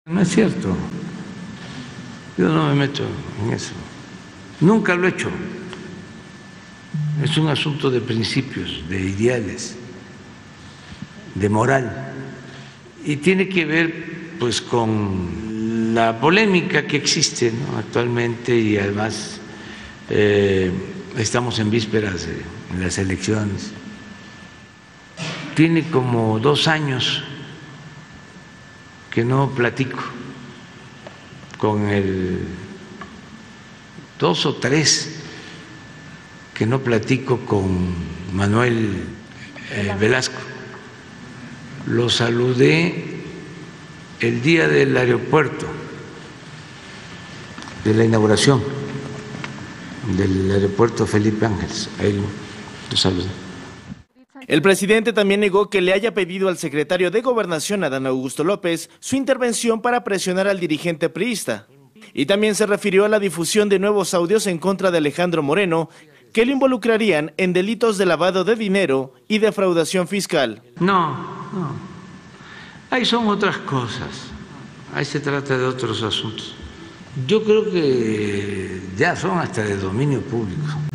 No es cierto. Yo no me meto en eso. Nunca lo he hecho. Es un asunto de principios, de ideales, de moral. Y tiene que ver pues con la polémica que existe, ¿no?, actualmente, y además estamos en vísperas de las elecciones. Tiene como 2 años que no platico con 2 o 3 que no platico con Manuel Velasco. Lo saludé el día del aeropuerto, de la inauguración del aeropuerto Felipe Ángeles. Ahí lo saludé. El presidente también negó que le haya pedido al secretario de Gobernación, Adán Augusto López, su intervención para presionar al dirigente priista. Y también se refirió a la difusión de nuevos audios en contra de Alejandro Moreno, que lo involucrarían en delitos de lavado de dinero y defraudación fiscal. No. Ahí son otras cosas. Ahí se trata de otros asuntos. Yo creo que ya son hasta de dominio público.